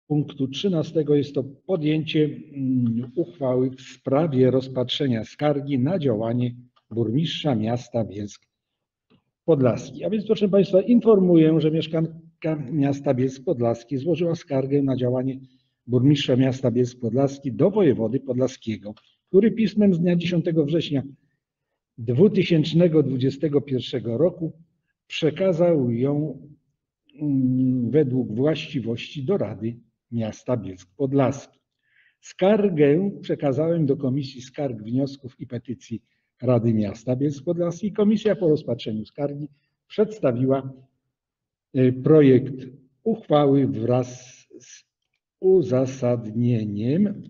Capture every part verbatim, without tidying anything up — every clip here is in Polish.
punktu trzynastego jest to podjęcie uchwały w sprawie rozpatrzenia skargi na działanie burmistrza miasta Bielsk Podlaski. A więc, proszę Państwa, informuję, że mieszkanka miasta Bielsk Podlaski złożyła skargę na działanie burmistrza miasta Bielsk Podlaski do wojewody podlaskiego, który pismem z dnia dziesiątego września dwa tysiące dwudziestego pierwszego roku przekazał ją według właściwości do Rady Miasta Bielsk Podlaski. Skargę przekazałem do Komisji Skarg, Wniosków i Petycji Rady Miasta Bielsk Podlaski. Komisja po rozpatrzeniu skargi przedstawiła projekt uchwały wraz z uzasadnieniem.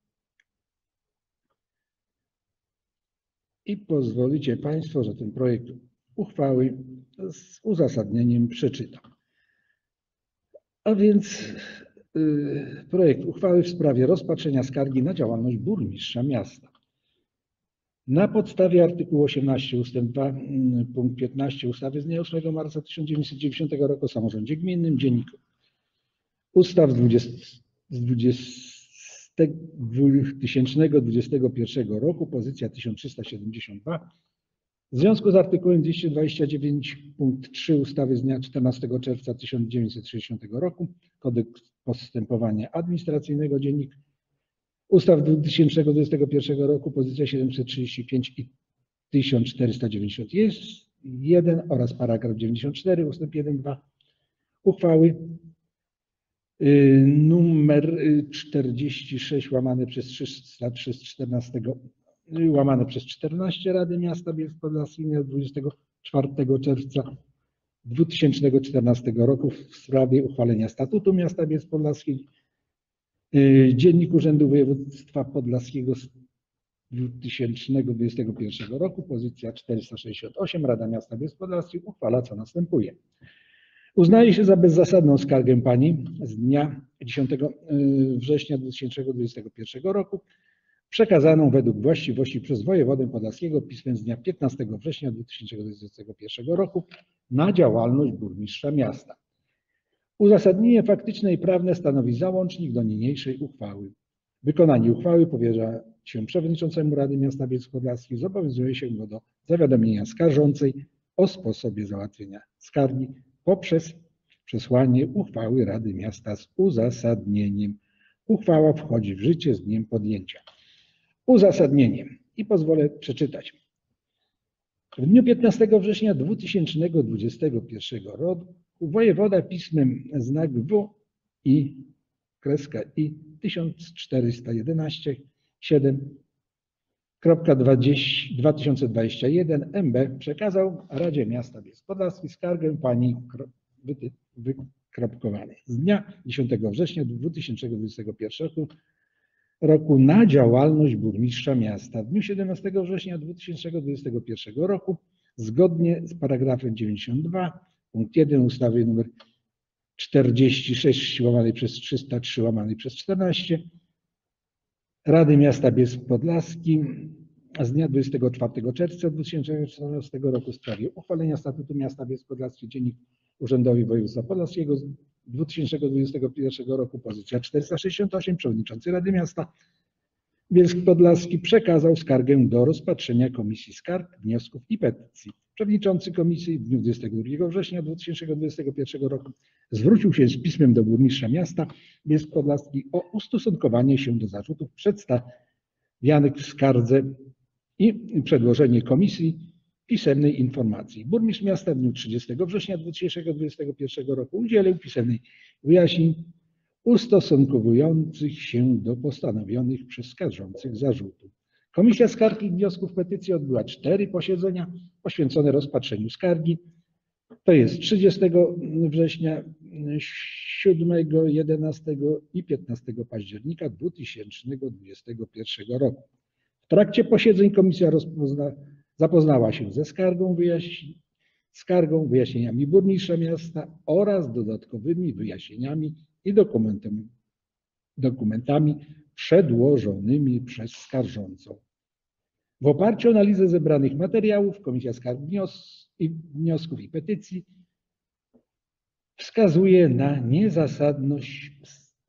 I pozwolicie Państwo, że ten projekt uchwały z uzasadnieniem przeczytam. A więc y, projekt uchwały w sprawie rozpatrzenia skargi na działalność burmistrza miasta. Na podstawie artykułu osiemnastego ustęp dwa punkt piętnaście ustawy z dnia ósmego marca tysiąc dziewięćset dziewięćdziesiątego roku o samorządzie gminnym, Dziennik Ustaw z dwa tysiące dwudziestego pierwszego roku, pozycja tysiąc trzysta siedemdziesiąt dwa. W związku z artykułem dwieście dwadzieścia dziewięć punkt trzy ustawy z dnia czternastego czerwca tysiąc dziewięćset sześćdziesiątego roku, Kodeks postępowania administracyjnego, Dziennik Ustaw dwa tysiące dwudziestego pierwszego roku, pozycja siedemset trzydzieści pięć i tysiąc czterysta dziewięćdziesiąt jeden oraz paragraf dziewięćdziesiąt cztery ustęp jeden dwa uchwały numer czterdzieści sześć łamane przez trzysta czternaście łamane przez czternaście Rady Miasta Bielsk Podlaski dnia dwudziestego czwartego czerwca dwa tysiące czternastego roku w sprawie uchwalenia statutu miasta Bielsk Podlaski. Dziennik Urzędu Województwa Podlaskiego z dwa tysiące dwudziestego pierwszego roku, pozycja czterysta sześćdziesiąt osiem, Rada Miasta Bielsk Podlaski uchwala, co następuje. Uznaje się za bezzasadną skargę pani z dnia dziesiątego września dwa tysiące dwudziestego pierwszego roku, przekazaną według właściwości przez wojewodę podlaskiego pismem z dnia piętnastego września dwa tysiące dwudziestego pierwszego roku na działalność burmistrza miasta. Uzasadnienie faktyczne i prawne stanowi załącznik do niniejszej uchwały. Wykonanie uchwały powierza się przewodniczącemu Rady Miasta Bielsk Podlaski, zobowiązuje się go do zawiadomienia skarżącej o sposobie załatwienia skargi poprzez przesłanie uchwały Rady Miasta z uzasadnieniem. Uchwała wchodzi w życie z dniem podjęcia. Uzasadnieniem. I pozwolę przeczytać. W dniu piętnastego września dwa tysiące dwudziestego pierwszego roku wojewoda pismem znak W i kreska I tysiąc czterysta jedenaście siedem dwa tysiące dwudziesty pierwszy M B przekazał Radzie Miasta Bielsk Podlaski skargę pani wykropkowanej z dnia dziesiątego września dwa tysiące dwudziestego pierwszego roku na działalność burmistrza miasta. W dniu siedemnastego września dwa tysiące dwudziestego pierwszego roku zgodnie z paragrafem dziewięćdziesiąt dwa punkt jeden ustawy nr czterdzieści sześć łamane przez trzysta trzy łamane przez czternaście Rady Miasta Bielsk Podlaski z dnia dwudziestego czwartego czerwca dwa tysiące czternastego roku w sprawie uchwalenia statutu miasta Bielsk Podlaski, Dziennik Urzędowy Województwa Podlaskiego z dwa tysiące dwudziestego pierwszego roku, pozycja czterysta sześćdziesiąt osiem, przewodniczący Rady Miasta Bielsk Podlaski przekazał skargę do rozpatrzenia Komisji Skarg, Wniosków i Petycji. Przewodniczący komisji w dniu dwudziestego drugiego września dwa tysiące dwudziestego pierwszego roku zwrócił się z pismem do burmistrza miasta Bielsk Podlaski o ustosunkowanie się do zarzutów przedstawianych w skardze i przedłożenie komisji pisemnej informacji. Burmistrz miasta w dniu trzydziestego września dwa tysiące dwudziestego pierwszego roku udzielił pisemnej wyjaśnień ustosunkowujących się do postanowionych przez skarżących zarzutów. Komisja Skarg i Wniosków Petycji odbyła cztery posiedzenia poświęcone rozpatrzeniu skargi. To jest trzydziestego września, siódmego, jedenastego i piętnastego października dwa tysiące dwudziestego pierwszego roku. W trakcie posiedzeń komisja rozpozna, zapoznała się ze skargą, wyjaśni, skargą, wyjaśnieniami burmistrza miasta oraz dodatkowymi wyjaśnieniami i dokumentami, dokumentami przedłożonymi przez skarżącą. W oparciu o analizę zebranych materiałów Komisja Skarg, Wniosków i Petycji wskazuje na niezasadność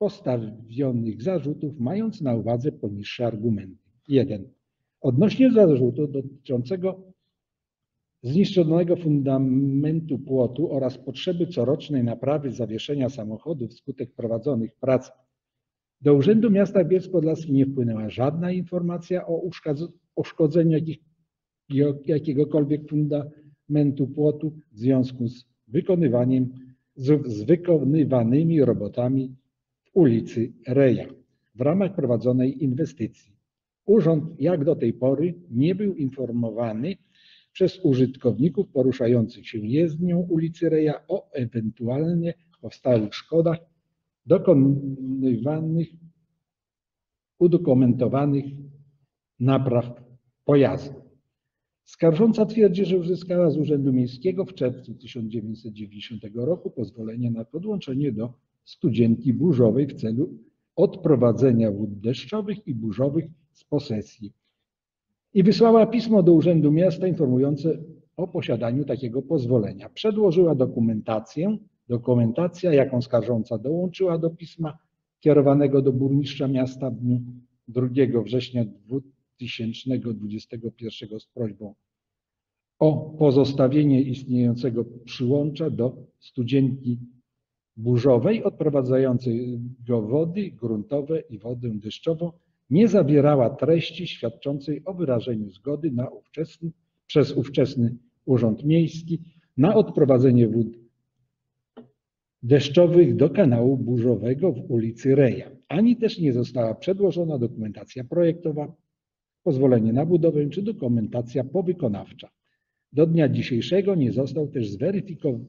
postawionych zarzutów, mając na uwadze poniższe argumenty. jeden. Odnośnie zarzutu dotyczącego zniszczonego fundamentu płotu oraz potrzeby corocznej naprawy zawieszenia samochodu wskutek prowadzonych prac, do Urzędu Miasta Bielsk Podlaski nie wpłynęła żadna informacja o uszkodzeniu jakich, jakiegokolwiek fundamentu płotu w związku z wykonywaniem z, z wykonywanymi robotami w ulicy Reja w ramach prowadzonej inwestycji. Urząd jak do tej pory nie był informowany przez użytkowników poruszających się jezdnią ulicy Reja o ewentualnie powstałych szkodach dokonywanych, udokumentowanych napraw pojazdu. Skarżąca twierdzi, że uzyskała z Urzędu Miejskiego w czerwcu tysiąc dziewięćset dziewięćdziesiątego roku pozwolenie na podłączenie do studzienki burzowej w celu odprowadzenia wód deszczowych i burzowych z posesji i wysłała pismo do Urzędu Miasta informujące o posiadaniu takiego pozwolenia. Przedłożyła dokumentację. Dokumentacja, jaką skarżąca dołączyła do pisma kierowanego do burmistrza miasta w dniu drugiego września dwa tysiące dwudziestego pierwszego z prośbą o pozostawienie istniejącego przyłącza do studzienki burzowej odprowadzającego wody gruntowe i wodę deszczową, nie zawierała treści świadczącej o wyrażeniu zgody na ówczesny, przez ówczesny Urząd Miejski na odprowadzenie wód deszczowych do kanału burzowego w ulicy Reja, ani też nie została przedłożona dokumentacja projektowa, pozwolenie na budowę czy dokumentacja powykonawcza. Do dnia dzisiejszego nie został też zweryfikowany,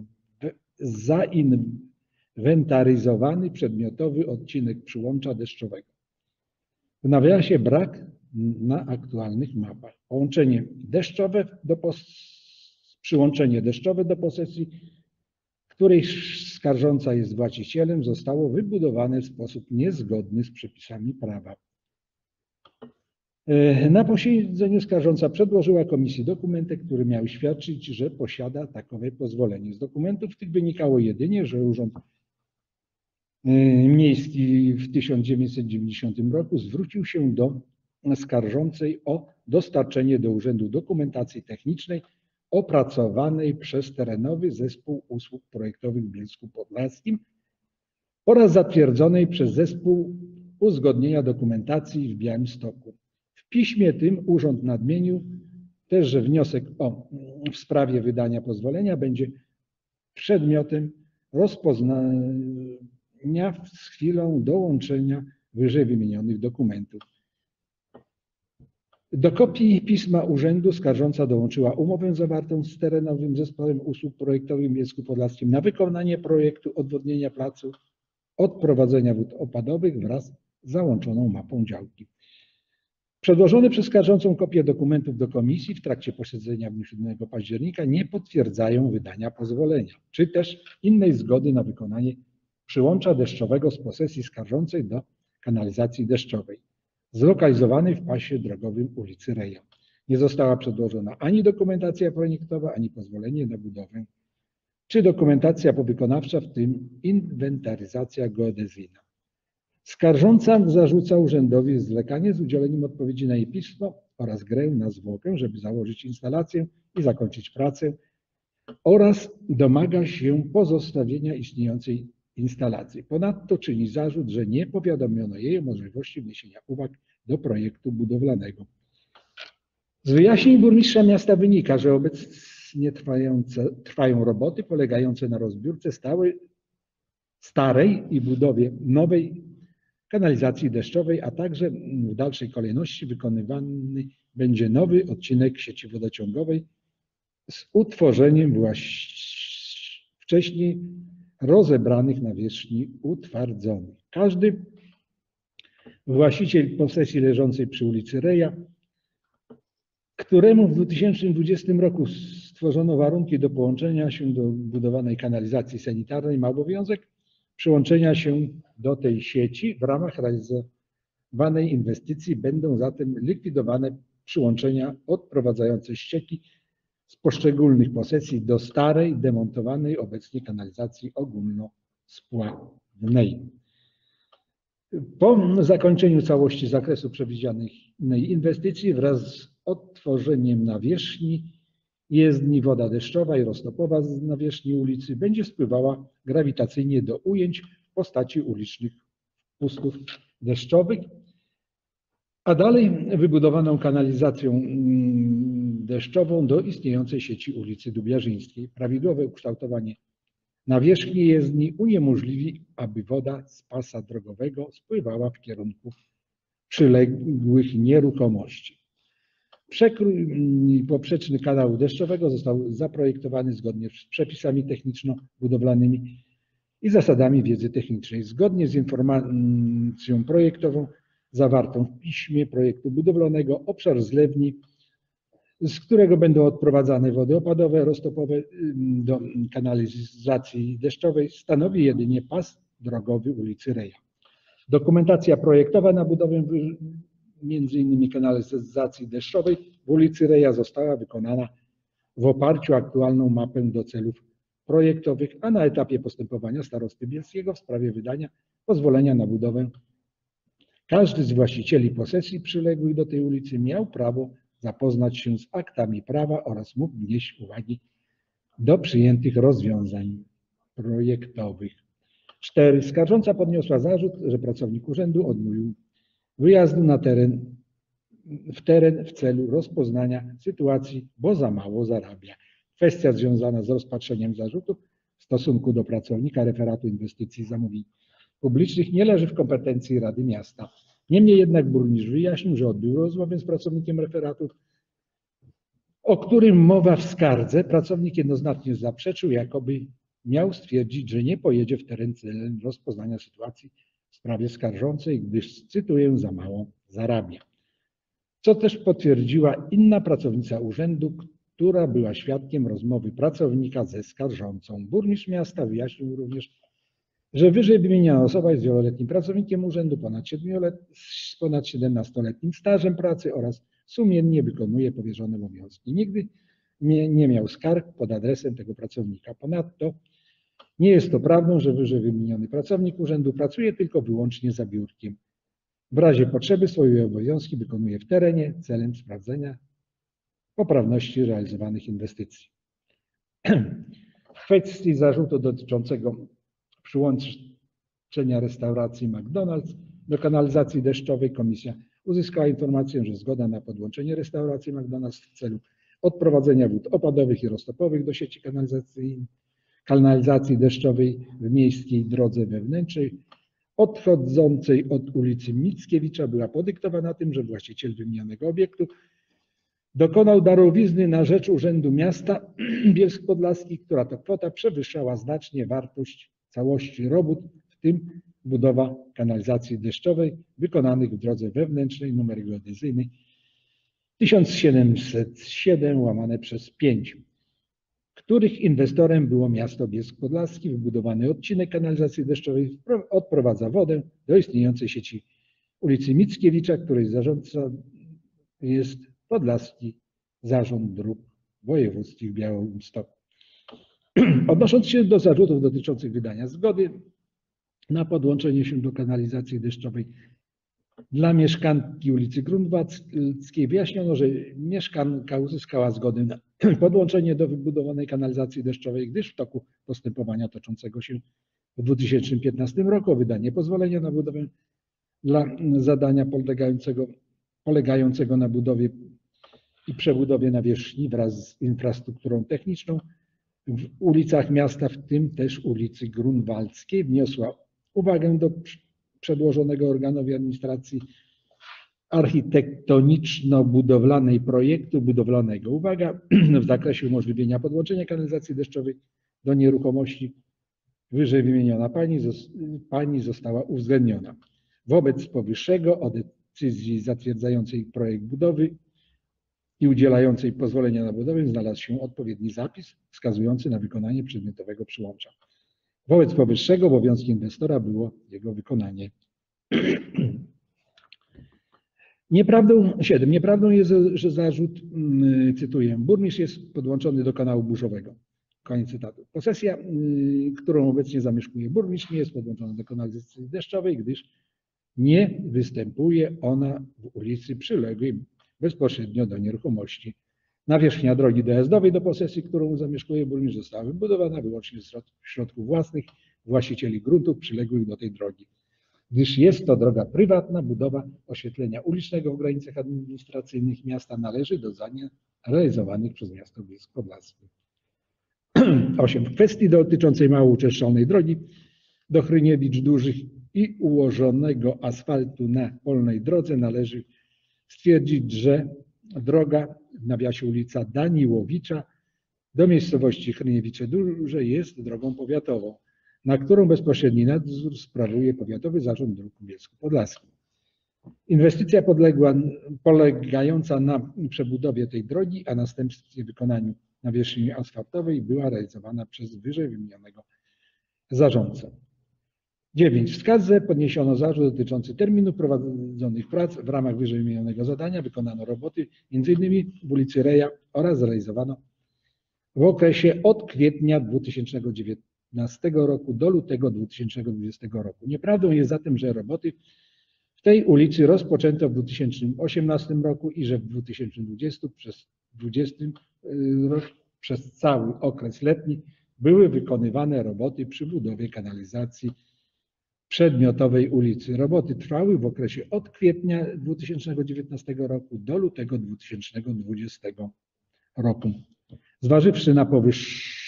zainwentaryzowany przedmiotowy odcinek przyłącza deszczowego. W nawiasie brak na aktualnych mapach. Połączenie deszczowe do przyłączenie deszczowe do posesji, której skarżąca jest właścicielem, zostało wybudowane w sposób niezgodny z przepisami prawa. Na posiedzeniu skarżąca przedłożyła komisji dokumenty, które miały świadczyć, że posiada takowe pozwolenie. Z dokumentów tych wynikało jedynie, że Urząd Miejski w tysiąc dziewięćset dziewięćdziesiątym roku zwrócił się do skarżącej o dostarczenie do urzędu dokumentacji technicznej opracowanej przez Terenowy Zespół Usług Projektowych w Bielsku Podlaskim oraz zatwierdzonej przez Zespół Uzgodnienia Dokumentacji w Białymstoku. W piśmie tym urząd nadmienił też, że wniosek o, w sprawie wydania pozwolenia będzie przedmiotem rozpoznania z chwilą dołączenia wyżej wymienionych dokumentów. Do kopii pisma urzędu skarżąca dołączyła umowę zawartą z Terenowym Zespołem Usług Projektowych w Bielsku Podlaskim na wykonanie projektu odwodnienia placu odprowadzenia wód opadowych wraz z załączoną mapą działki. Przedłożone przez skarżącą kopie dokumentów do komisji w trakcie posiedzenia w dniu siódmego października nie potwierdzają wydania pozwolenia, czy też innej zgody na wykonanie przyłącza deszczowego z posesji skarżącej do kanalizacji deszczowej, zlokalizowanej w pasie drogowym ulicy Reja. Nie została przedłożona ani dokumentacja projektowa, ani pozwolenie na budowę, czy dokumentacja powykonawcza, w tym inwentaryzacja geodezyjna. Skarżąca zarzuca urzędowi zwlekanie z udzieleniem odpowiedzi na jej pismo oraz grę na zwłokę, żeby założyć instalację i zakończyć pracę, oraz domaga się pozostawienia istniejącej instalacji. Ponadto czyni zarzut, że nie powiadomiono jej o możliwości wniesienia uwag do projektu budowlanego. Z wyjaśnień burmistrza miasta wynika, że obecnie trwające, trwają roboty polegające na rozbiórce stałej, starej i budowie nowej kanalizacji deszczowej, a także w dalszej kolejności wykonywany będzie nowy odcinek sieci wodociągowej z utworzeniem wcześniej rozebranych nawierzchni utwardzonych. Każdy właściciel posesji leżącej przy ulicy Reja, któremu w dwa tysiące dwudziestym roku stworzono warunki do połączenia się do budowanej kanalizacji sanitarnej, ma obowiązek przyłączenia się do tej sieci. W ramach realizowanej inwestycji będą zatem likwidowane przyłączenia odprowadzające ścieki z poszczególnych posesji do starej, demontowanej obecnie kanalizacji ogólnospławnej. Po zakończeniu całości zakresu przewidzianej inwestycji wraz z odtworzeniem nawierzchni jezdni woda deszczowa i roztopowa z nawierzchni ulicy będzie spływała grawitacyjnie do ujęć w postaci ulicznych wpustów deszczowych, a dalej wybudowaną kanalizacją deszczową do istniejącej sieci ulicy Dubiarzyńskiej. Prawidłowe ukształtowanie nawierzchni jezdni uniemożliwi, aby woda z pasa drogowego spływała w kierunku przyległych nieruchomości. Przekrój poprzeczny kanału deszczowego został zaprojektowany zgodnie z przepisami techniczno-budowlanymi i zasadami wiedzy technicznej. Zgodnie z informacją projektową zawartą w piśmie projektu budowlanego obszar zlewni, z którego będą odprowadzane wody opadowe, roztopowe do kanalizacji deszczowej, stanowi jedynie pas drogowy ulicy Reja. Dokumentacja projektowa na budowę między innymi kanalizacji deszczowej w ulicy Reja została wykonana w oparciu o aktualną mapę do celów projektowych, a na etapie postępowania starosty bielskiego w sprawie wydania pozwolenia na budowę każdy z właścicieli posesji przyległych do tej ulicy miał prawo zapoznać się z aktami prawa oraz mógł wnieść uwagi do przyjętych rozwiązań projektowych. cztery. Skarżąca podniosła zarzut, że pracownik urzędu odmówił wyjazdu na teren, w teren w celu rozpoznania sytuacji, bo za mało zarabia. Kwestia związana z rozpatrzeniem zarzutów w stosunku do pracownika referatu inwestycji i zamówień publicznych nie leży w kompetencji Rady Miasta. Niemniej jednak burmistrz wyjaśnił, że odbył rozmowę z pracownikiem referatu, o którym mowa w skardze. Pracownik jednoznacznie zaprzeczył, jakoby miał stwierdzić, że nie pojedzie w teren celem rozpoznania sytuacji w sprawie skarżącej, gdyż, cytuję, za mało zarabia. Co też potwierdziła inna pracownica urzędu, która była świadkiem rozmowy pracownika ze skarżącą. Burmistrz miasta wyjaśnił również, że wyżej wymieniona osoba jest wieloletnim pracownikiem urzędu, ponad z ponad siedemnastoletnim stażem pracy oraz sumiennie wykonuje powierzone obowiązki. Nigdy nie, nie miał skarg pod adresem tego pracownika. Ponadto nie jest to prawdą, że wyżej wymieniony pracownik urzędu pracuje tylko wyłącznie za biurkiem. W razie potrzeby swoje obowiązki wykonuje w terenie celem sprawdzenia poprawności realizowanych inwestycji. W kwestii zarzutu dotyczącego przyłączenia restauracji McDonald's do kanalizacji deszczowej komisja uzyskała informację, że zgoda na podłączenie restauracji McDonald's w celu odprowadzenia wód opadowych i roztopowych do sieci kanalizacji, kanalizacji deszczowej w miejskiej drodze wewnętrznej odchodzącej od ulicy Mickiewicza była podyktowana tym, że właściciel wymienionego obiektu dokonał darowizny na rzecz Urzędu Miasta Bielsk Podlaski, która to kwota przewyższała znacznie wartość całości robót, w tym budowa kanalizacji deszczowej wykonanych w drodze wewnętrznej numer geodezyjny tysiąc siedemset siedem łamane przez pięć, których inwestorem było miasto Bielsk Podlaski. Wybudowany odcinek kanalizacji deszczowej odprowadza wodę do istniejącej sieci ulicy Mickiewicza, której zarządca jest Podlaski Zarząd Dróg Wojewódzkich w Białymstoku. Odnosząc się do zarzutów dotyczących wydania zgody na podłączenie się do kanalizacji deszczowej dla mieszkanki ulicy Grunwaldzkiej, wyjaśniono, że mieszkanka uzyskała zgodę na podłączenie do wybudowanej kanalizacji deszczowej, gdyż w toku postępowania toczącego się w dwa tysiące piętnastym roku o wydanie pozwolenia na budowę dla zadania polegającego, polegającego na budowie i przebudowie nawierzchni wraz z infrastrukturą techniczną w ulicach miasta, w tym też ulicy Grunwaldzkiej, wniosła uwagę do przedłożonego organowi administracji architektoniczno-budowlanej projektu budowlanego. Uwaga w zakresie umożliwienia podłączenia kanalizacji deszczowej do nieruchomości wyżej wymieniona pani, pani została uwzględniona. Wobec powyższego o decyzji zatwierdzającej projekt budowy i udzielającej pozwolenia na budowę znalazł się odpowiedni zapis wskazujący na wykonanie przedmiotowego przyłącza. Wobec powyższego obowiązkiem inwestora było jego wykonanie. Nieprawdą, siedem. Nieprawdą jest, że zarzut, cytuję, burmistrz jest podłączony do kanału burzowego. Koniec cytatu. Posesja, którą obecnie zamieszkuje burmistrz, nie jest podłączona do kanalizacji deszczowej, gdyż Nie występuje ona w ulicy przyległej bezpośrednio do nieruchomości. Nawierzchnia drogi dojazdowej do posesji, którą zamieszkuje burmistrz, została wybudowana wyłącznie z środków własnych właścicieli gruntów przyległych do tej drogi. Gdyż jest to droga prywatna, budowa oświetlenia ulicznego w granicach administracyjnych miasta należy do zadań realizowanych przez miasto Bielsk Podlaski. osiem. W kwestii dotyczącej mało uczeszczonej drogi do Hryniewicz Dużych i ułożonego asfaltu na polnej drodze należy stwierdzić, że droga w nawiasie ulica Daniłowicza do miejscowości Hryniewicze Duże jest drogą powiatową, na którą bezpośredni nadzór sprawuje Powiatowy Zarząd Dróg w Bielsku Podlaskim. Inwestycja podległa, polegająca na przebudowie tej drogi, a następnie wykonaniu nawierzchni asfaltowej była realizowana przez wyżej wymienionego zarządcę. dziewięć. W skardze podniesiono zarzut dotyczący terminu prowadzonych prac w ramach wyżej wymienionego zadania. Wykonano roboty między innymi w ulicy Reja oraz zrealizowano w okresie od kwietnia dwa tysiące dziewiętnastego roku do lutego dwa tysiące dwudziestego roku. Nieprawdą jest zatem, że roboty w tej ulicy rozpoczęto w dwa tysiące osiemnastym roku i że w dwa tysiące dwudziestym przez, dwudziestym rok, przez cały okres letni były wykonywane roboty przy budowie kanalizacji przedmiotowej ulicy. Roboty trwały w okresie od kwietnia dwa tysiące dziewiętnastego roku do lutego dwa tysiące dwudziestego roku. Zważywszy na powyższe,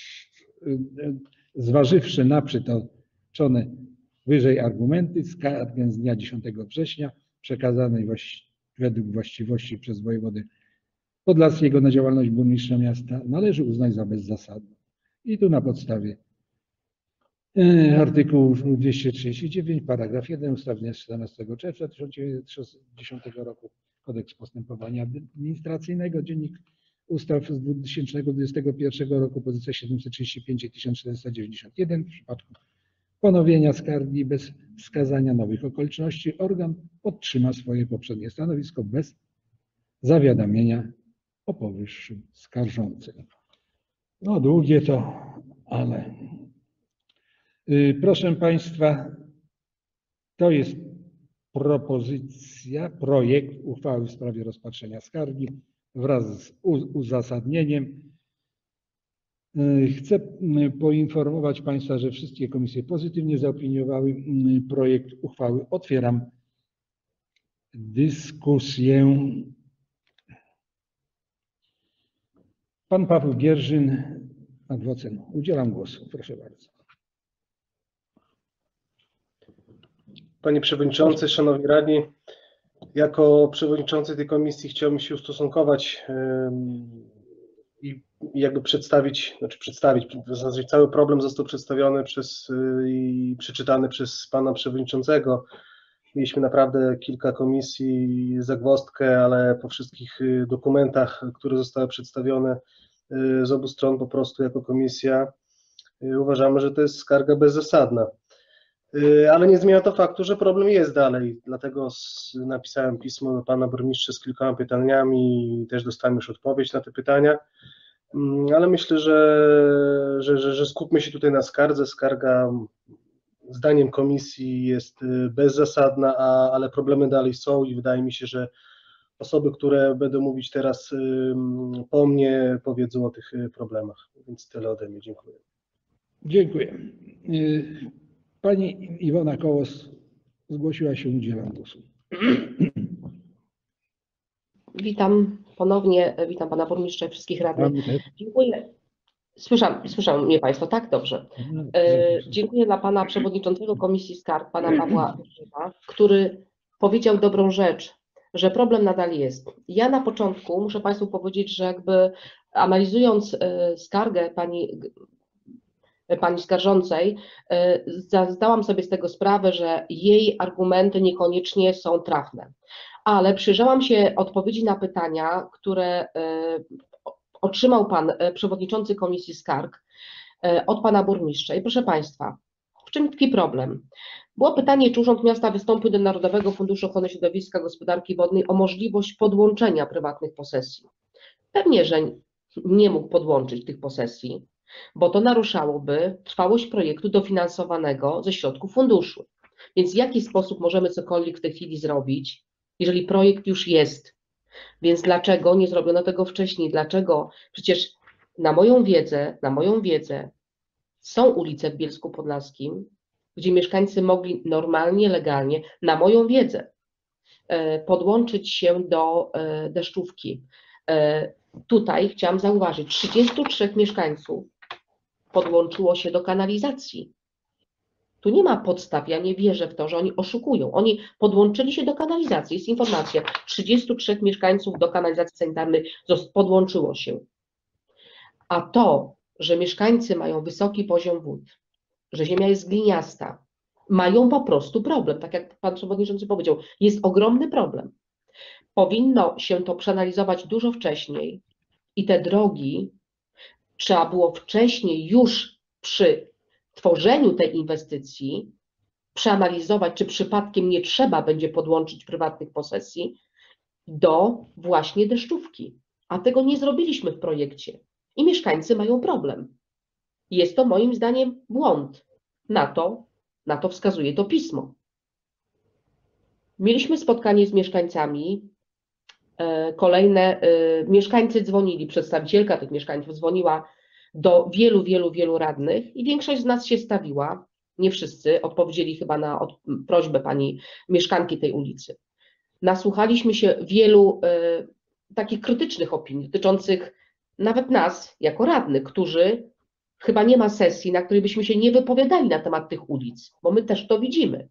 zważywszy na przytoczone wyżej argumenty, skargę z dnia dziesiątego września przekazanej właści według właściwości przez wojewodę podlaskiego na działalność burmistrza miasta należy uznać za bezzasadną. I tu na podstawie artykułu dwieście trzydzieści dziewięć, paragraf jeden ustawy z czternastego czerwca tysiąc dziewięćset sześćdziesiątego roku, Kodeks Postępowania Administracyjnego, Dziennik Ustaw z dwa tysiące dwudziestego pierwszego roku, pozycja siedemset trzydzieści pięć i tysiąc czterysta dziewięćdziesiąt jeden. W przypadku ponowienia skargi bez wskazania nowych okoliczności organ podtrzyma swoje poprzednie stanowisko bez zawiadamienia o powyższym skarżącym. No długie to, ale proszę Państwa, to jest propozycja, projekt uchwały w sprawie rozpatrzenia skargi wraz z uzasadnieniem. Chcę poinformować Państwa, że wszystkie komisje pozytywnie zaopiniowały projekt uchwały. Otwieram dyskusję. Pan Paweł Gierzyn, adwocem. Udzielam głosu. Proszę bardzo. Panie Przewodniczący, Szanowni Radni, jako przewodniczący tej komisji chciałbym się ustosunkować i jakby przedstawić, znaczy przedstawić, w zasadzie cały problem został przedstawiony przez i przeczytany przez pana przewodniczącego. Mieliśmy naprawdę kilka komisji, zagwozdkę, ale po wszystkich dokumentach, które zostały przedstawione z obu stron, po prostu jako komisja uważamy, że to jest skarga bezzasadna. Ale nie zmienia to faktu, że problem jest dalej, dlatego napisałem pismo do pana burmistrza z kilkoma pytaniami i też dostałem już odpowiedź na te pytania, ale myślę, że, że, że, że skupmy się tutaj na skardze. Skarga zdaniem komisji jest bezzasadna, a, ale problemy dalej są i wydaje mi się, że osoby, które będą mówić teraz po mnie, powiedzą o tych problemach, więc tyle ode mnie. Dziękuję. Dziękuję. Pani Iwona Kołos zgłosiła się, udzielam głosu. Witam ponownie, witam pana burmistrza i wszystkich radnych. Dziękuję. Słyszą, słyszą mnie Państwo, tak? Dobrze. E, dziękuję dla pana przewodniczącego Komisji Skarg, pana Pawła Wyrzywa, który powiedział dobrą rzecz, że problem nadal jest. Ja na początku muszę Państwu powiedzieć, że jakby analizując e, skargę pani pani skarżącej, zdałam sobie z tego sprawę, że jej argumenty niekoniecznie są trafne. Ale przyjrzałam się odpowiedzi na pytania, które otrzymał pan przewodniczący Komisji Skarg od pana burmistrza. I proszę Państwa, w czym tkwi problem? Było pytanie, czy Urząd Miasta wystąpił do Narodowego Funduszu Ochrony Środowiska i Gospodarki Wodnej o możliwość podłączenia prywatnych posesji. Pewnie, że nie mógł podłączyć tych posesji, bo to naruszałoby trwałość projektu dofinansowanego ze środków funduszu. Więc w jaki sposób możemy cokolwiek w tej chwili zrobić, jeżeli projekt już jest? Więc dlaczego nie zrobiono tego wcześniej? Dlaczego? Przecież na moją wiedzę, na moją wiedzę są ulice w Bielsku Podlaskim, gdzie mieszkańcy mogli normalnie, legalnie, na moją wiedzę, podłączyć się do deszczówki. Tutaj chciałam zauważyć, trzydziestu trzech mieszkańców podłączyło się do kanalizacji. Tu nie ma podstaw, ja nie wierzę w to, że oni oszukują. Oni podłączyli się do kanalizacji, jest informacja, trzydziestu trzech mieszkańców do kanalizacji sanitarnej podłączyło się. A to, że mieszkańcy mają wysoki poziom wód, że ziemia jest gliniasta, mają po prostu problem, tak jak pan przewodniczący powiedział, jest ogromny problem. Powinno się to przeanalizować dużo wcześniej i te drogi trzeba było wcześniej już przy tworzeniu tej inwestycji przeanalizować, czy przypadkiem nie trzeba będzie podłączyć prywatnych posesji do właśnie deszczówki. A tego nie zrobiliśmy w projekcie i mieszkańcy mają problem. Jest to moim zdaniem błąd. Na to, na to wskazuje to pismo. Mieliśmy spotkanie z mieszkańcami. Kolejne mieszkańcy dzwonili, przedstawicielka tych mieszkańców dzwoniła do wielu, wielu, wielu radnych i większość z nas się stawiła, nie wszyscy, odpowiedzieli chyba na od, prośbę pani mieszkanki tej ulicy. Nasłuchaliśmy się wielu y, takich krytycznych opinii dotyczących nawet nas jako radnych, którzy chyba nie ma sesji, na której byśmy się nie wypowiadali na temat tych ulic, bo my też to widzimy.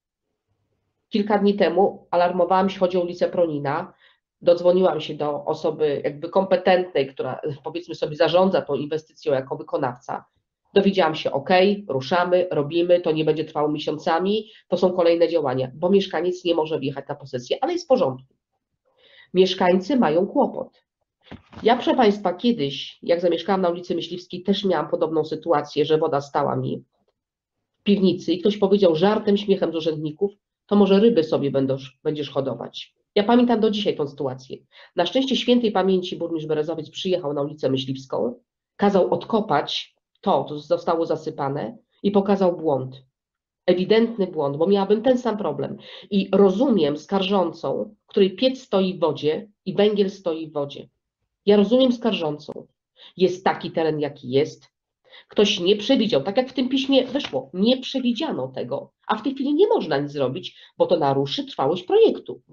Kilka dni temu alarmowałam się, chodzi o ulicę Pronina, dodzwoniłam się do osoby jakby kompetentnej, która powiedzmy sobie zarządza tą inwestycją jako wykonawca. Dowiedziałam się, ok, ruszamy, robimy, to nie będzie trwało miesiącami, to są kolejne działania, bo mieszkaniec nie może wjechać na posesję, ale jest w porządku. Mieszkańcy mają kłopot. Ja, proszę Państwa, kiedyś, jak zamieszkałam na ulicy Myśliwskiej, też miałam podobną sytuację, że woda stała mi w piwnicy i ktoś powiedział żartem, śmiechem z urzędników, to może ryby sobie będziesz, będziesz hodować. Ja pamiętam do dzisiaj tę sytuację. Na szczęście świętej pamięci burmistrz Berezowiec przyjechał na ulicę Myśliwską, kazał odkopać to, co zostało zasypane i pokazał błąd. Ewidentny błąd, bo miałabym ten sam problem. I rozumiem skarżącą, której piec stoi w wodzie i węgiel stoi w wodzie. Ja rozumiem skarżącą. Jest taki teren, jaki jest. Ktoś nie przewidział, tak jak w tym piśmie wyszło, nie przewidziano tego, a w tej chwili nie można nic zrobić, bo to naruszy trwałość projektu.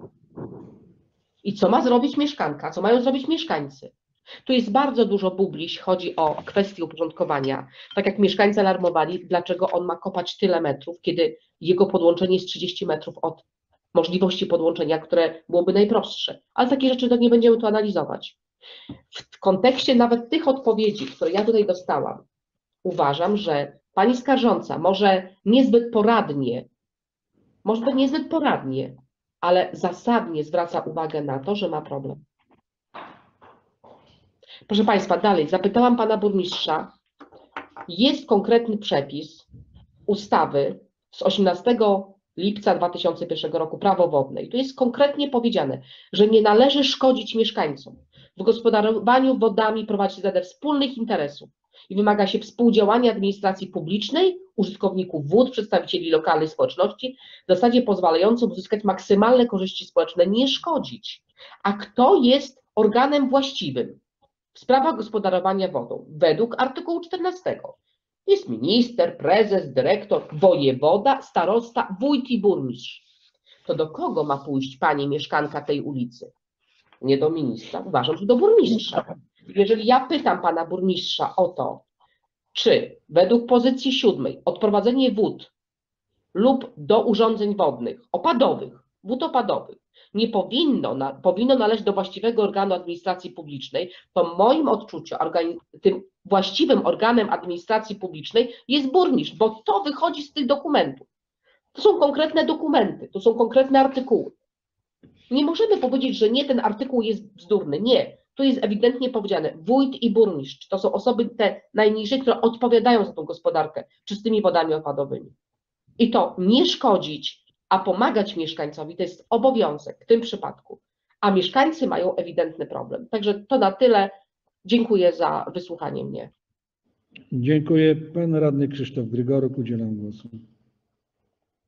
I co ma zrobić mieszkanka? Co mają zrobić mieszkańcy? Tu jest bardzo dużo bubli, jeśli chodzi o kwestię uporządkowania. Tak jak mieszkańcy alarmowali, dlaczego on ma kopać tyle metrów, kiedy jego podłączenie jest trzydzieści metrów od możliwości podłączenia, które byłoby najprostsze. Ale takie rzeczy to nie będziemy tu analizować. W kontekście nawet tych odpowiedzi, które ja tutaj dostałam, uważam, że pani skarżąca może niezbyt poradnie, może niezbyt poradnie, ale zasadnie zwraca uwagę na to, że ma problem. Proszę Państwa, dalej, zapytałam Pana Burmistrza, jest konkretny przepis ustawy z osiemnastego lipca dwa tysiące pierwszego roku, Prawo wodne. I tu jest konkretnie powiedziane, że nie należy szkodzić mieszkańcom. W gospodarowaniu wodami prowadzi się zasadę wspólnych interesów i wymaga się współdziałania administracji publicznej, użytkowników wód, przedstawicieli lokalnej społeczności, w zasadzie pozwalającą uzyskać maksymalne korzyści społeczne, nie szkodzić. A kto jest organem właściwym w sprawach gospodarowania wodą? Według artykułu czternastego jest minister, prezes, dyrektor, wojewoda, starosta, wójt i burmistrz. To do kogo ma pójść pani mieszkanka tej ulicy? Nie do ministra, uważam, że do burmistrza. Jeżeli ja pytam pana burmistrza o to, czy według pozycji siódmej odprowadzenie wód lub do urządzeń wodnych, opadowych, wód opadowych, nie powinno, na, powinno należeć do właściwego organu administracji publicznej, to w moim odczuciu organi, tym właściwym organem administracji publicznej jest burmistrz, bo to wychodzi z tych dokumentów. To są konkretne dokumenty, to są konkretne artykuły. Nie możemy powiedzieć, że nie, ten artykuł jest bzdurny. Nie, tu jest ewidentnie powiedziane, wójt i burmistrz to są osoby te najniżej, które odpowiadają za tą gospodarkę czystymi wodami opadowymi. I to nie szkodzić, a pomagać mieszkańcowi, to jest obowiązek w tym przypadku. A mieszkańcy mają ewidentny problem. Także to na tyle. Dziękuję za wysłuchanie mnie. Dziękuję. Pan radny Krzysztof Grygoruk, udzielam głosu.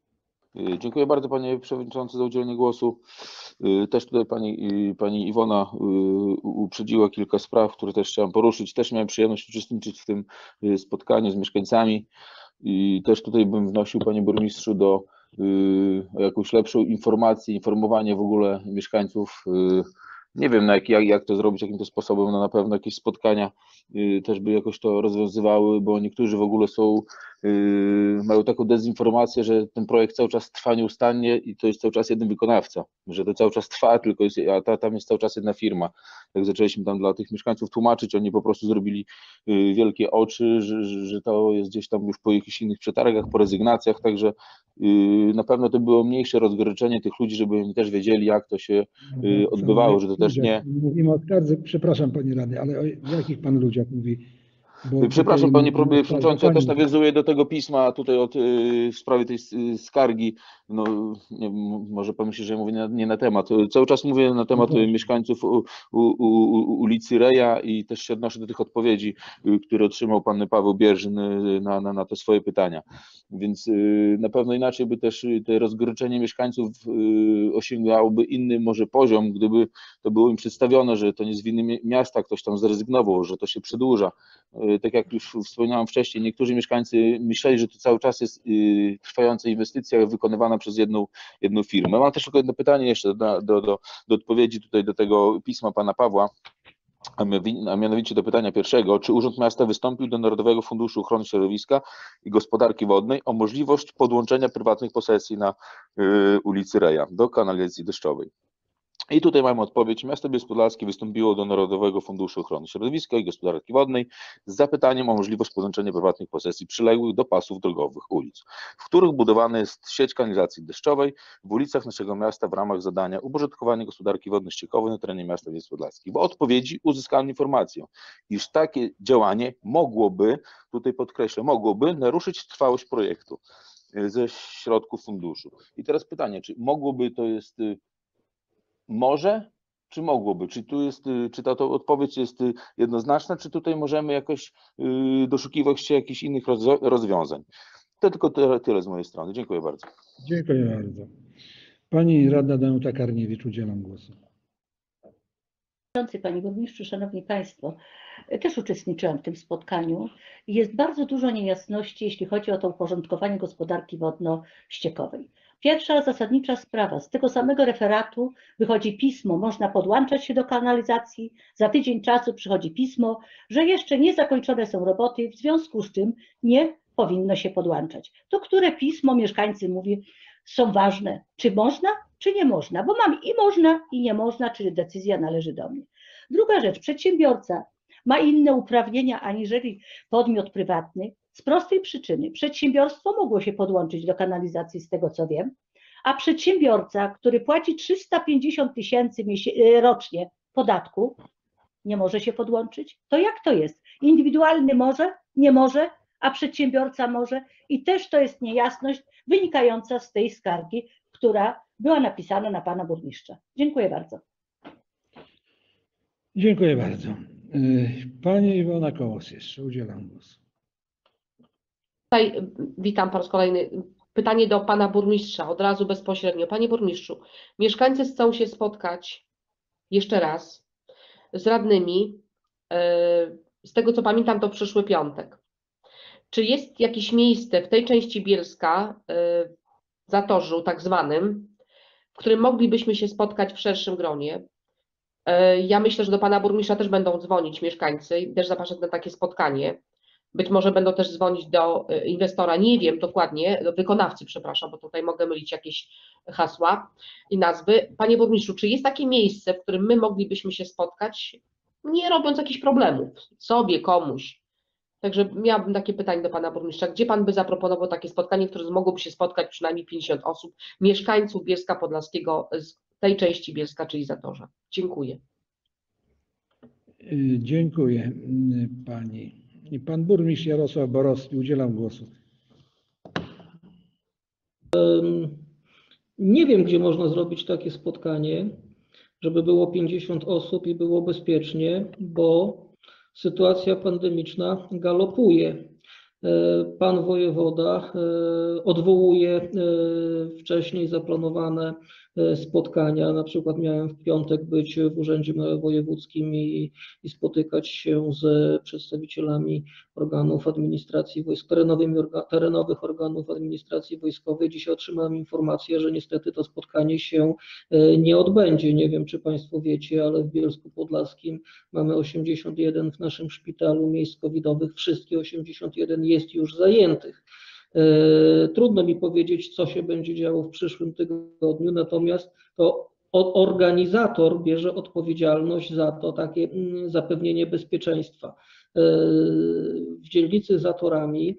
Dziękuję bardzo panie przewodniczący za udzielenie głosu. Też tutaj pani, pani Iwona uprzedziła kilka spraw, które też chciałem poruszyć. Też miałem przyjemność uczestniczyć w tym spotkaniu z mieszkańcami i też tutaj bym wnosił, panie burmistrzu, do o jakąś lepszą informację, informowanie w ogóle mieszkańców. Nie wiem, na jak, jak, jak to zrobić, jakim to sposobem, no na pewno jakieś spotkania y, też by jakoś to rozwiązywały, bo niektórzy w ogóle są, y, mają taką dezinformację, że ten projekt cały czas trwa nieustannie i to jest cały czas jeden wykonawca, że to cały czas trwa, tylko jest, a ta, tam jest cały czas jedna firma. Jak zaczęliśmy tam dla tych mieszkańców tłumaczyć, oni po prostu zrobili y, wielkie oczy, że, że, że to jest gdzieś tam już po jakichś innych przetargach, po rezygnacjach, także y, na pewno to było mniejsze rozgoryczenie tych ludzi, żeby oni też wiedzieli, jak to się y, odbywało, że to też nie... Mówimy o skardze, przepraszam panie radny, ale o jakich pan ludziach mówi? Bo Przepraszam tutaj panie mówimy o przewodniczący, ja też pani. nawiązuję do tego pisma tutaj od, w sprawie tej skargi. No, nie, może pan myśli, że ja mówię nie, nie na temat. Cały czas mówię na temat Mhm. mieszkańców u, u, u, ulicy Reja i też się odnoszę do tych odpowiedzi, które otrzymał pan Paweł Bierzyn na, na, na te swoje pytania. Więc na pewno inaczej by też te rozgoryczenie mieszkańców osiągałoby inny może poziom, gdyby to było im przedstawione, że to nie z winy miasta ktoś tam zrezygnował, że to się przedłuża. Tak jak już wspomniałem wcześniej, niektórzy mieszkańcy myśleli, że to cały czas jest trwająca inwestycja wykonywana przez jedną, jedną firmę. Mam też tylko jedno pytanie jeszcze do, do, do, do odpowiedzi tutaj do tego pisma pana Pawła, a mianowicie do pytania pierwszego. Czy Urząd Miasta wystąpił do Narodowego Funduszu Ochrony Środowiska i Gospodarki Wodnej o możliwość podłączenia prywatnych posesji na y, ulicy Reja do kanalizacji deszczowej? I tutaj mamy odpowiedź. Miasto Bielsko-Podlaskie wystąpiło do Narodowego Funduszu Ochrony Środowiska i Gospodarki Wodnej z zapytaniem o możliwość podłączenia prywatnych posesji przyległych do pasów drogowych ulic, w których budowana jest sieć kanalizacji deszczowej w ulicach naszego miasta w ramach zadania uporządkowania gospodarki wodno-ściekowej na terenie miasta Bielsko-Podlaskiego. W odpowiedzi uzyskałem informację, iż takie działanie mogłoby, tutaj podkreślę, mogłoby naruszyć trwałość projektu ze środków funduszu. I teraz pytanie, czy mogłoby to jest może, czy mogłoby? Czy tu jest, czy ta to odpowiedź jest jednoznaczna, czy tutaj możemy jakoś doszukiwać się jakichś innych rozwiązań? To tylko tyle, tyle z mojej strony. Dziękuję bardzo. Dziękuję bardzo. Pani radna Danuta Karniewicz, udzielam głosu. Panie burmistrzu, szanowni państwo, też uczestniczyłam w tym spotkaniu i jest bardzo dużo niejasności, jeśli chodzi o to uporządkowanie gospodarki wodno-ściekowej. Pierwsza zasadnicza sprawa, z tego samego referatu wychodzi pismo, można podłączać się do kanalizacji, za tydzień czasu przychodzi pismo, że jeszcze nie zakończone są roboty, w związku z czym nie powinno się podłączać. To które pismo mieszkańcy mówią, są ważne, czy można, czy nie można, bo mam i można, i nie można, czyli decyzja należy do mnie. Druga rzecz, przedsiębiorca ma inne uprawnienia aniżeli podmiot prywatny z prostej przyczyny. Przedsiębiorstwo mogło się podłączyć do kanalizacji, z tego co wiem, a przedsiębiorca, który płaci trzysta pięćdziesiąt tysięcy rocznie podatku, nie może się podłączyć. To jak to jest? Indywidualny może, nie może, a przedsiębiorca może i też to jest niejasność wynikająca z tej skargi, która była napisana na pana burmistrza. Dziękuję bardzo. Dziękuję bardzo. Pani Iwona Kołos jeszcze, udzielam głosu. Tutaj witam po raz kolejny. Pytanie do pana burmistrza, od razu bezpośrednio. Panie burmistrzu, mieszkańcy chcą się spotkać jeszcze raz z radnymi. Z tego co pamiętam, to przyszły piątek. Czy jest jakieś miejsce w tej części Bielska, w Zatorzu tak zwanym, w którym moglibyśmy się spotkać w szerszym gronie? Ja myślę, że do pana burmistrza też będą dzwonić mieszkańcy i też zapraszać na takie spotkanie. Być może będą też dzwonić do inwestora, nie wiem dokładnie, do wykonawcy, przepraszam, bo tutaj mogę mylić jakieś hasła i nazwy. Panie burmistrzu, czy jest takie miejsce, w którym my moglibyśmy się spotkać, nie robiąc jakichś problemów sobie, komuś? Także miałabym takie pytanie do pana burmistrza. Gdzie pan by zaproponował takie spotkanie, w którym mogłoby się spotkać przynajmniej pięćdziesiąt osób, mieszkańców Bielska Podlaskiego z tej części Bielska, czyli Zatorza? Dziękuję. Dziękuję pani. Pan burmistrz Jarosław Borowski, udzielam głosu. Nie wiem, gdzie można zrobić takie spotkanie, żeby było pięćdziesiąt osób i było bezpiecznie, bo sytuacja pandemiczna galopuje. Pan wojewoda odwołuje wcześniej zaplanowane spotkania. Na przykład miałem w piątek być w Urzędzie Wojewódzkim i, i spotykać się z przedstawicielami organów administracji wojsk, terenowymi, orga, terenowych organów administracji wojskowej. Dzisiaj otrzymałem informację, że niestety to spotkanie się nie odbędzie. Nie wiem, czy Państwo wiecie, ale w Bielsku Podlaskim mamy osiemdziesiąt jeden w naszym szpitalu miejsc covidowych. Wszystkie osiemdziesiąt jeden jest już zajętych. Trudno mi powiedzieć, co się będzie działo w przyszłym tygodniu, natomiast to organizator bierze odpowiedzialność za to takie zapewnienie bezpieczeństwa. W dzielnicy za torami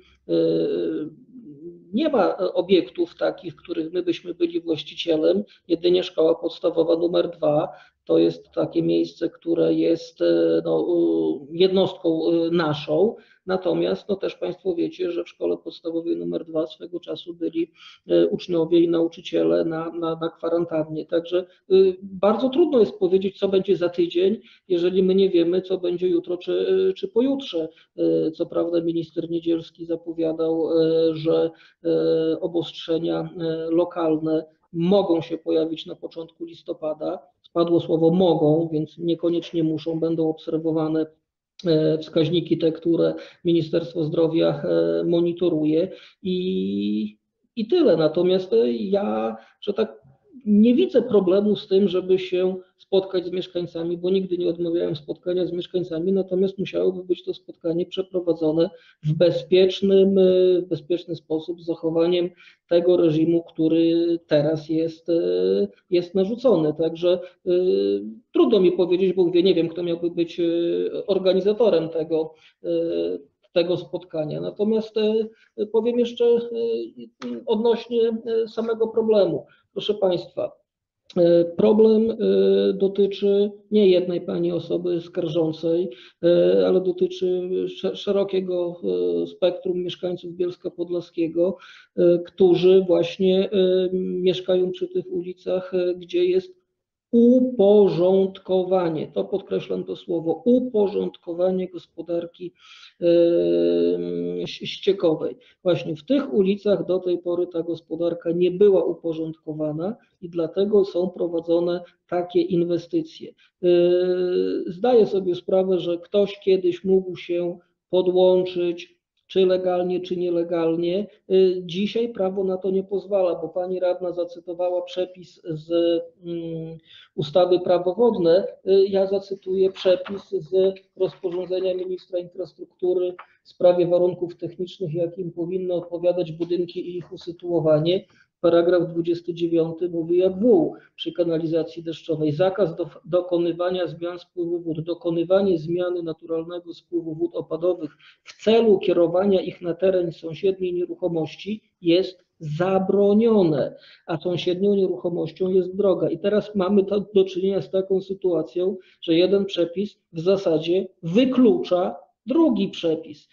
nie ma obiektów takich, których my byśmy byli właścicielem, jedynie szkoła podstawowa numer dwa. To jest takie miejsce, które jest no, jednostką naszą, natomiast no, też Państwo wiecie, że w szkole podstawowej numer dwa swego czasu byli uczniowie i nauczyciele na, na, na kwarantannie. Także y, bardzo trudno jest powiedzieć, co będzie za tydzień, jeżeli my nie wiemy, co będzie jutro czy, czy pojutrze. Y, co prawda minister Niedzielski zapowiadał, y, że y, obostrzenia y, lokalne mogą się pojawić na początku listopada. Spadło słowo mogą, więc niekoniecznie muszą, będą obserwowane wskaźniki te, które Ministerstwo Zdrowia monitoruje i, i tyle. Natomiast ja, że tak nie widzę problemu z tym, żeby się spotkać z mieszkańcami, bo nigdy nie odmawiałem spotkania z mieszkańcami, natomiast musiałoby być to spotkanie przeprowadzone w bezpiecznym, w bezpieczny sposób, z zachowaniem tego reżimu, który teraz jest, jest narzucony. Także y, trudno mi powiedzieć, bo nie wiem, kto miałby być organizatorem tego, y, tego spotkania. Natomiast y, powiem jeszcze y, odnośnie samego problemu. Proszę Państwa, problem dotyczy nie jednej pani osoby skarżącej, ale dotyczy szerokiego spektrum mieszkańców Bielska Podlaskiego, którzy właśnie mieszkają przy tych ulicach, gdzie jest uporządkowanie, to podkreślam to słowo, uporządkowanie gospodarki ściekowej. Właśnie w tych ulicach do tej pory ta gospodarka nie była uporządkowana i dlatego są prowadzone takie inwestycje. Zdaję sobie sprawę, że ktoś kiedyś mógł się podłączyć, czy legalnie, czy nielegalnie. Dzisiaj prawo na to nie pozwala, bo pani radna zacytowała przepis z ustawy Prawo wodne. Ja zacytuję przepis z rozporządzenia ministra infrastruktury w sprawie warunków technicznych, jakim powinny odpowiadać budynki i ich usytuowanie. Paragraf dwudziesty dziewiąty mówi jak wół przy kanalizacji deszczowej. Zakaz do, dokonywania zmian spływu wód, dokonywanie zmiany naturalnego spływu wód opadowych w celu kierowania ich na teren sąsiedniej nieruchomości jest zabronione, a sąsiednią nieruchomością jest droga. I teraz mamy to, do czynienia z taką sytuacją, że jeden przepis w zasadzie wyklucza drugi przepis.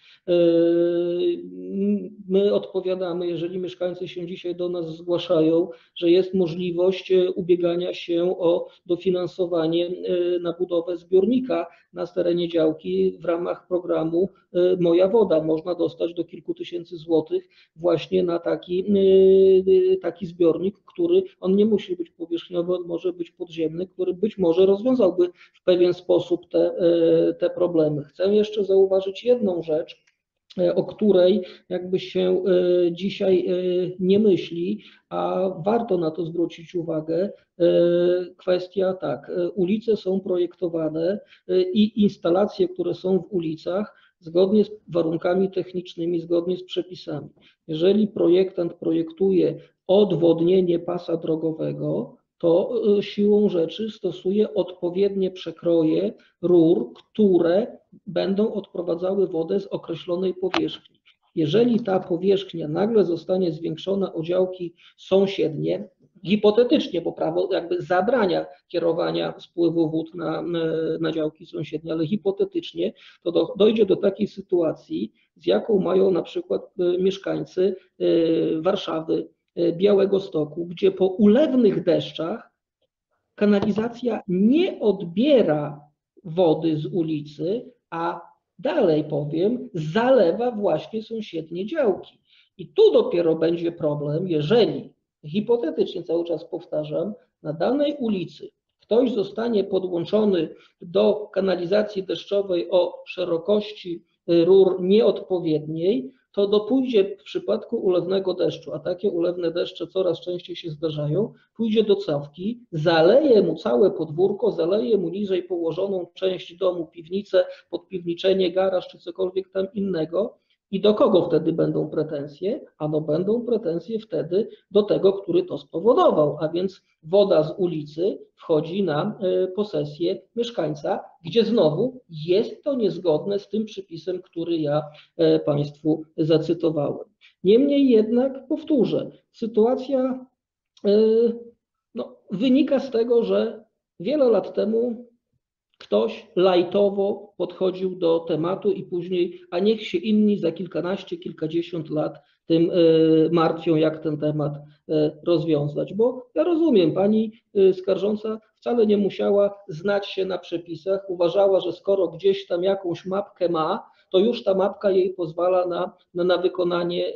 My odpowiadamy, jeżeli mieszkańcy się dzisiaj do nas zgłaszają, że jest możliwość ubiegania się o dofinansowanie na budowę zbiornika na terenie działki w ramach programu Moja Woda. Można dostać do kilku tysięcy złotych właśnie na taki, taki zbiornik, który on nie musi być powierzchniowy, on może być podziemny, który być może rozwiązałby w pewien sposób te, te problemy. Chcę jeszcze zauważyć jedną rzecz, o której jakby się dzisiaj nie myśli, a warto na to zwrócić uwagę. Kwestia tak, ulice są projektowane i instalacje, które są w ulicach, zgodnie z warunkami technicznymi, zgodnie z przepisami. Jeżeli projektant projektuje odwodnienie pasa drogowego, to siłą rzeczy stosuje odpowiednie przekroje rur, które będą odprowadzały wodę z określonej powierzchni. Jeżeli ta powierzchnia nagle zostanie zwiększona o działki sąsiednie, hipotetycznie, bo prawo jakby zabrania kierowania spływu wód na, na działki sąsiednie, ale hipotetycznie, to do, dojdzie do takiej sytuacji, z jaką mają na przykład mieszkańcy Warszawy, Białegostoku, gdzie po ulewnych deszczach kanalizacja nie odbiera wody z ulicy, a Dalej powiem, zalewa właśnie sąsiednie działki. I tu dopiero będzie problem, jeżeli, hipotetycznie cały czas powtarzam, na danej ulicy ktoś zostanie podłączony do kanalizacji deszczowej o szerokości rur nieodpowiedniej, to dopójdzie w przypadku ulewnego deszczu, a takie ulewne deszcze coraz częściej się zdarzają, pójdzie do cawki, zaleje mu całe podwórko, zaleje mu niżej położoną część domu, piwnicę, podpiwniczenie, garaż czy cokolwiek tam innego. I do kogo wtedy będą pretensje? Ano będą pretensje wtedy do tego, który to spowodował, a więc woda z ulicy wchodzi na posesję mieszkańca, gdzie znowu jest to niezgodne z tym przepisem, który ja Państwu zacytowałem. Niemniej jednak powtórzę, sytuacja no, wynika z tego, że wiele lat temu ktoś lajtowo podchodził do tematu i później, a niech się inni za kilkanaście, kilkadziesiąt lat tym martwią, jak ten temat rozwiązać. Bo ja rozumiem, pani skarżąca wcale nie musiała znać się na przepisach, uważała, że skoro gdzieś tam jakąś mapkę ma, to już ta mapka jej pozwala na, na, na wykonanie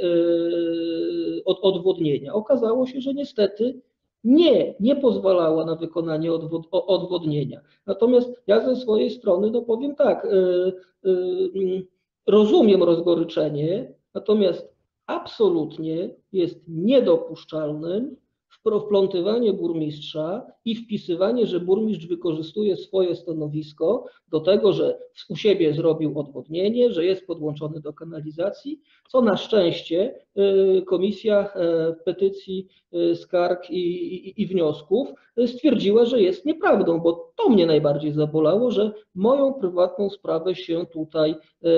od, odwodnienia. Okazało się, że niestety nie, nie pozwalała na wykonanie odwod, odwodnienia. Natomiast ja ze swojej strony no powiem tak, yy, yy, rozumiem rozgoryczenie, natomiast absolutnie jest niedopuszczalnym wplątywanie burmistrza i wpisywanie, że burmistrz wykorzystuje swoje stanowisko do tego, że u siebie zrobił odwodnienie, że jest podłączony do kanalizacji, co na szczęście Komisja Petycji, Skarg i, i, i Wniosków stwierdziła, że jest nieprawdą, bo to mnie najbardziej zabolało, że moją prywatną sprawę się tutaj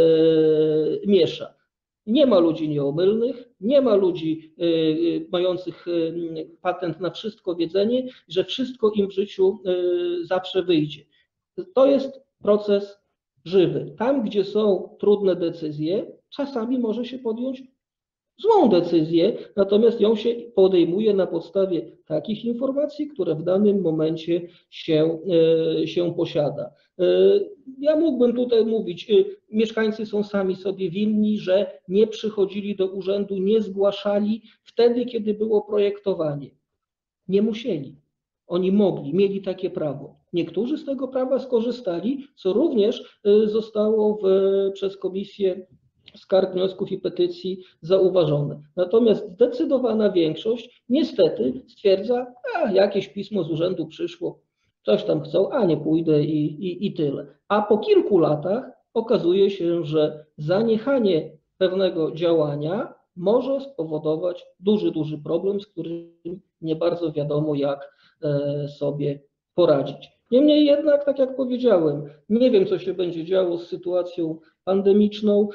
miesza. Nie ma ludzi nieomylnych, nie ma ludzi y, mających y, patent na wszystko wiedzenie, że wszystko im w życiu y, zawsze wyjdzie. To jest proces żywy. Tam, gdzie są trudne decyzje, czasami może się podjąć złą decyzję, natomiast ją się podejmuje na podstawie takich informacji, które w danym momencie się, się posiada. Ja mógłbym tutaj mówić, mieszkańcy są sami sobie winni, że nie przychodzili do urzędu, nie zgłaszali wtedy, kiedy było projektowanie. Nie musieli. Oni mogli, mieli takie prawo. Niektórzy z tego prawa skorzystali, co również zostało w, przez Komisję Skarg, Wniosków i Petycji zauważone. Natomiast zdecydowana większość niestety stwierdza, a jakieś pismo z urzędu przyszło, coś tam chcą, a nie pójdę i, i, i tyle. A po kilku latach okazuje się, że zaniechanie pewnego działania może spowodować duży, duży problem, z którym nie bardzo wiadomo, jak sobie poradzić. Niemniej jednak, tak jak powiedziałem, nie wiem, co się będzie działo z sytuacją pandemiczną.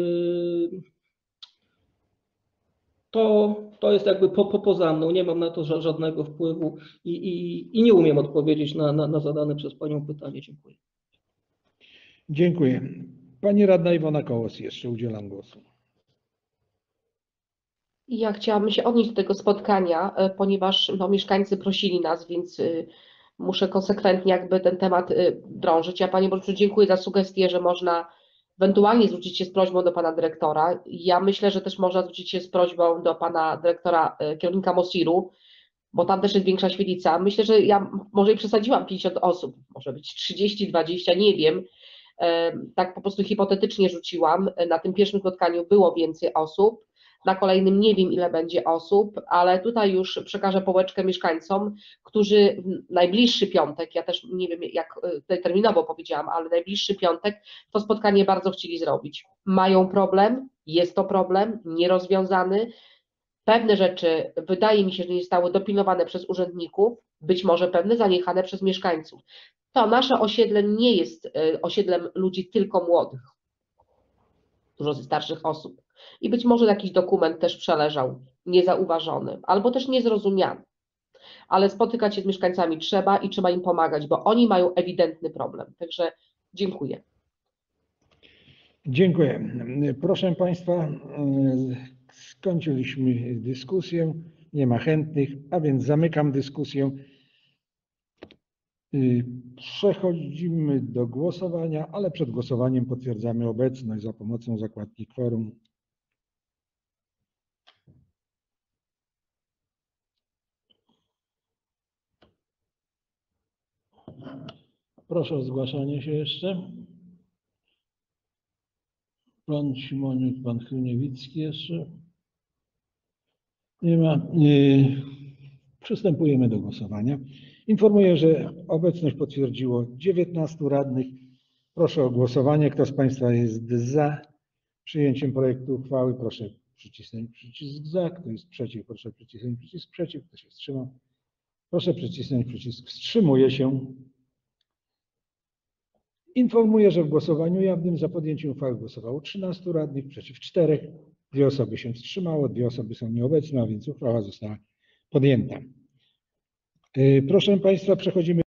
To, to jest jakby po, po, poza mną, nie mam na to żadnego wpływu i, i, i nie umiem odpowiedzieć na, na, na zadane przez Panią pytanie. Dziękuję. Dziękuję. Pani radna Iwona Kołos, jeszcze udzielam głosu. Ja chciałabym się odnieść do tego spotkania, ponieważ no, mieszkańcy prosili nas, więc muszę konsekwentnie jakby ten temat drążyć. Ja Panie Burmistrzu dziękuję za sugestię, że można ewentualnie zwrócić się z prośbą do Pana Dyrektora. Ja myślę, że też można zwrócić się z prośbą do Pana Dyrektora, kierownika Mosiru, bo tam też jest większa świetlica. Myślę, że ja może i przesadziłam pięćdziesiąt osób, może być trzydzieści, dwadzieścia, nie wiem. Tak po prostu hipotetycznie rzuciłam. Na tym pierwszym spotkaniu było więcej osób. Na kolejnym nie wiem, ile będzie osób, ale tutaj już przekażę pałeczkę mieszkańcom, którzy w najbliższy piątek, ja też nie wiem, jak tutaj terminowo powiedziałam, ale najbliższy piątek to spotkanie bardzo chcieli zrobić. Mają problem, jest to problem nierozwiązany. Pewne rzeczy wydaje mi się, że nie zostały dopilnowane przez urzędników, być może pewne zaniechane przez mieszkańców. To nasze osiedle nie jest osiedlem ludzi tylko młodych, dużo starszych osób. I być może jakiś dokument też przeleżał niezauważony, albo też niezrozumiany. Ale spotykać się z mieszkańcami trzeba i trzeba im pomagać, bo oni mają ewidentny problem. Także dziękuję. Dziękuję. Proszę Państwa, skończyliśmy dyskusję. Nie ma chętnych, a więc zamykam dyskusję. Y, Przechodzimy do głosowania, ale przed głosowaniem potwierdzamy obecność za pomocą zakładki kworum. Proszę o zgłaszanie się jeszcze. Pan Simoniuk, pan Chryniewicki jeszcze. Nie ma. Przystępujemy do głosowania. Informuję, że obecność potwierdziło dziewiętnastu radnych. Proszę o głosowanie. Kto z Państwa jest za przyjęciem projektu uchwały, proszę przycisnąć przycisk za. Kto jest przeciw, proszę przycisnąć przycisk przeciw. Kto się wstrzymał, proszę przycisnąć przycisk wstrzymuje się. Informuję, że w głosowaniu jawnym za podjęciem uchwały głosowało trzynastu radnych, przeciw czterech. Dwie osoby się wstrzymało, dwie osoby są nieobecne, a więc uchwała została podjęta. Proszę Państwa, przechodzimy